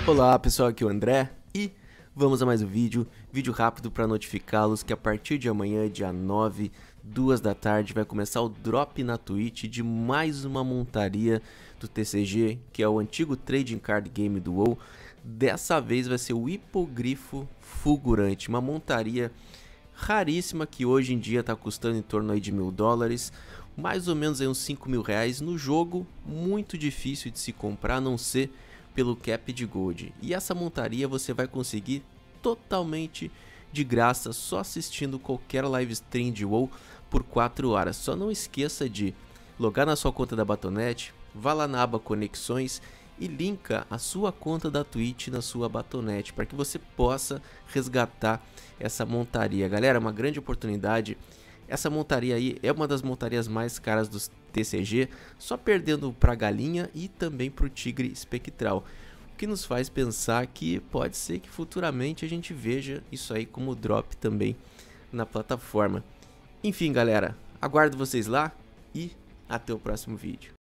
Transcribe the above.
Olá pessoal, aqui é o André e vamos a mais um vídeo rápido para notificá-los que a partir de amanhã, dia 9, 2 da tarde, vai começar o drop na Twitch de mais uma montaria do TCG, que é o antigo Trading Card Game do WoW. Dessa vez vai ser o Hipogrifo Fulgurante, uma montaria raríssima que hoje em dia está custando em torno aí de $1000, mais ou menos aí uns R$5.000 no jogo, muito difícil de se comprar, a não ser pelo cap de gold. E essa montaria você vai conseguir totalmente de graça, só assistindo qualquer live stream de WoW por 4 horas. Só não esqueça de logar na sua conta da Battle.net, vá lá na aba Conexões e linka a sua conta da Twitch na sua Battle.net para que você possa resgatar essa montaria. Galera, uma grande oportunidade. Essa montaria aí é uma das montarias mais caras dos TCG, só perdendo para a galinha e também para o tigre espectral. O que nos faz pensar que pode ser que futuramente a gente veja isso aí como drop também na plataforma. Enfim, galera, aguardo vocês lá e até o próximo vídeo.